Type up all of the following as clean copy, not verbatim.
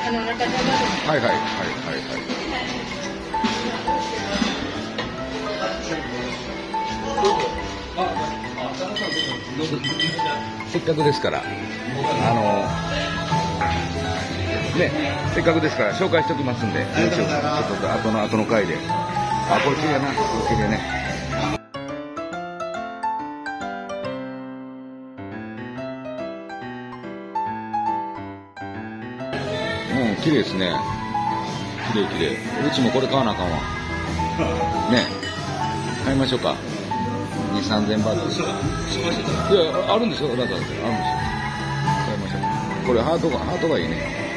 はいはいはいはいはいせっかくですからね、せっかくですから紹介しておきますんで、ちょっと後の回で。あ、これ綺麗な、これ綺麗ね。うん、綺麗ですね。綺麗綺麗。うちもこれ買わなあかんわ。ね、買いましょうか。2、3000バーツ。いや、あるんですよ、だからあるんですよ。買いましょう。これハートがいいね。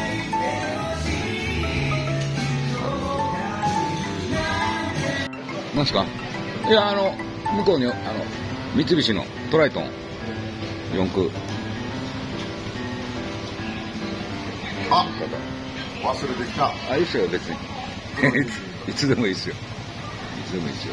なんですか。いや、向こうに三菱のトライトン4駆。 あ、忘れてきた。 あ、いいっすよ、別に。いつでもいいっすよ。いつでもいいっすよ。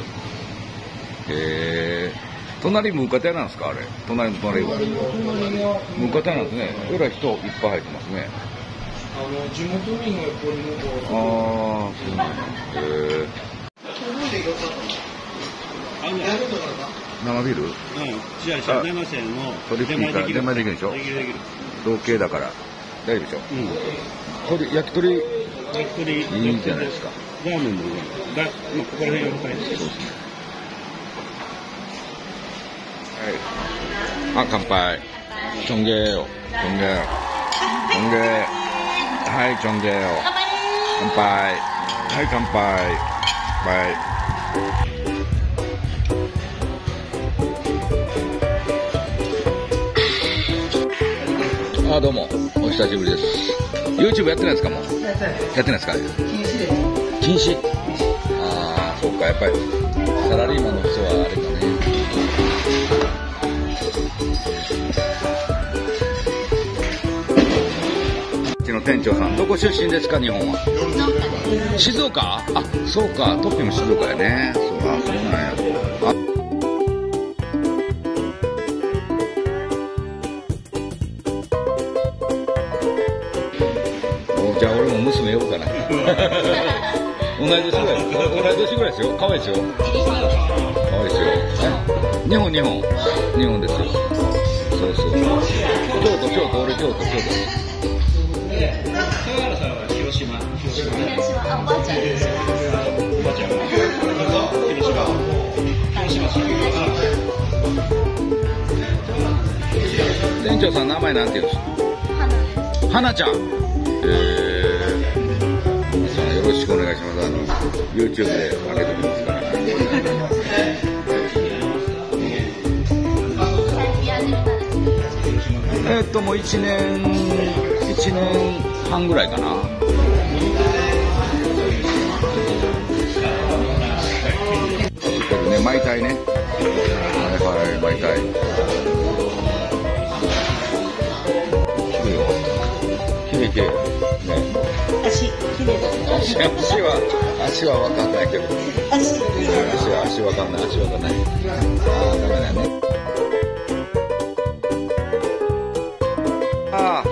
隣ムーカテなんですか、あれ。隣は。ムーカテなんですね。えらい人いっぱい入ってますね。 地元民がこれああ、そうなんや。生ビール？うん、 じゃあ生鮮の取引から出前できるでしょ？同系だから大丈夫でしょ？うん。焼き鳥いいじゃないですか。 ラーメンもここら辺は高いですけど。 はい。あ、乾杯。チョンゲーよ。チョンゲー。チョンゲー。はい、チョンゲーよ。乾杯。はい、乾杯。バイ。あ、どうもお久しぶりです。 YouTube やってないですか？もうやってないですか？禁止。ああ、そうか、やっぱりサラリーマンの人はあれかね。うちの店長さん、どこ出身ですか？日本は静岡。あ、そうか、トッピーも静岡やね。そうなんや。じゃあ俺も娘呼ぶかな。同い年ぐらいですよ。可愛いですよ。可愛いですよ。日本ですよ。そう。京都、俺京都。 高原さんは広島。おばあちゃんです。 店長さん名前なんて言うんですか？花ちゃん。よろしくお願いします。YouTube で上げておきますから。もう1年半ぐらいかな。ね、マイタイね。はい、マイタイ。きれい。ね。 足は分かんないけど。足分かんない。ああ、ダメだね。ああ。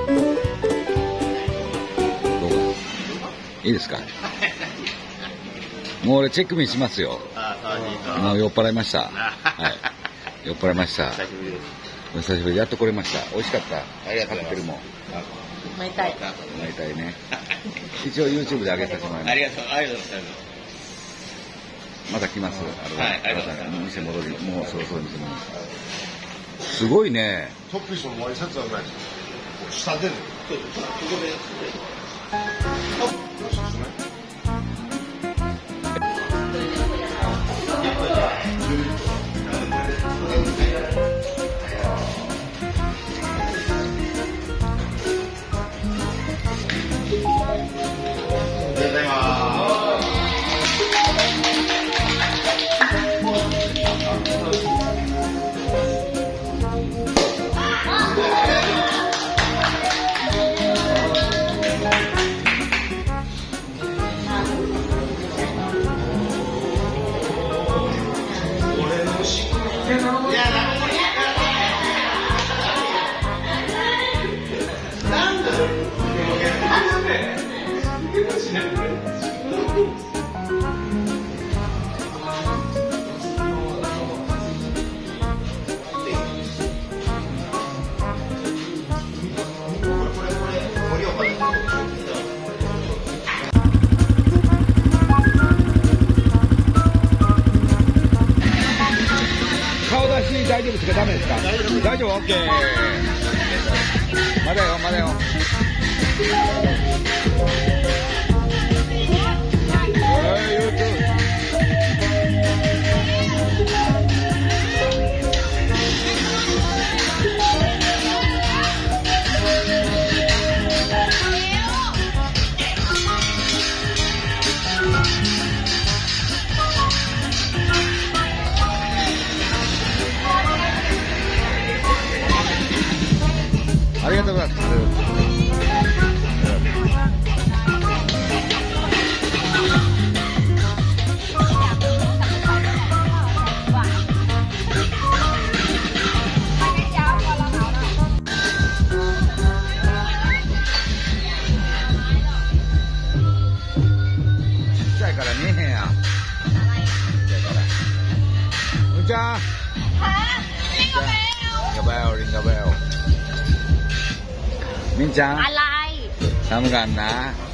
どうも。いいですか。もう俺チェックミンしますよ。もう酔っ払いました。はい。酔っ払いました。お久しぶり。やっと来れました。美味しかった。ありがとうございます。 マイタイね。一応 YouTube で上げさせてもらいます。 ありがとうございます。 また来ます。 はい、ありがとうございます。 店戻り、もうそろそろ店戻り。すごいね。 トッピーのワイシャツはぐらい下出る。 そうです。ここで。 大丈夫ですか？ダメですか？大丈夫？ OK。まだよ、まだよ。ありがとうございます。ちっちゃいから見えへんやん。ちっちゃいから。うんちゃん。リンゴベル。みんちゃん。 อะไรทำกันนะ